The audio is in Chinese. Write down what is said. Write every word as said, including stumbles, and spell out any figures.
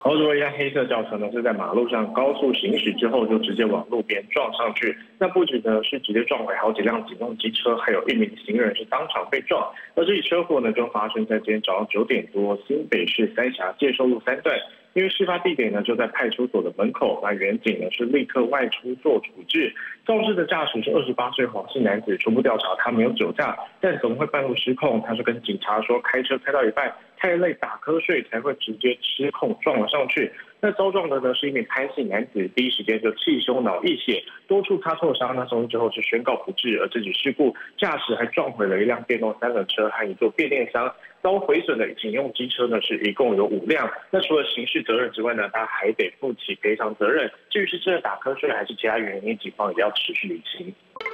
好，如果一辆黑色轿车呢是在马路上高速行驶之后，就直接往路边撞上去，那不止呢是直接撞毁好几辆警用机车，还有一名行人是当场被撞。而这起车祸呢就发生在今天早上九点多，新北市三峡介寿路三段。因为事发地点呢就在派出所的门口，那远警呢是立刻外出做处置。肇事的驾驶是二十八岁黄姓男子，初步调查他没有酒驾，但怎么会半路失控？他是跟警察说开车开到一半太累打瞌睡才会直接失控撞了上去。那遭撞的呢是一名潘姓男子，第一时间就气胸脑溢血，多处擦挫伤，那送医之后是宣告不治。而这起事故驾驶还撞毁了一辆电动三轮车和一座变电箱。遭毁损的警用机车呢是一共有五辆。那除了刑事责任之外呢，他还得负起赔偿责任。至于是真的打瞌睡还是其他原因，警方也要持续厘清。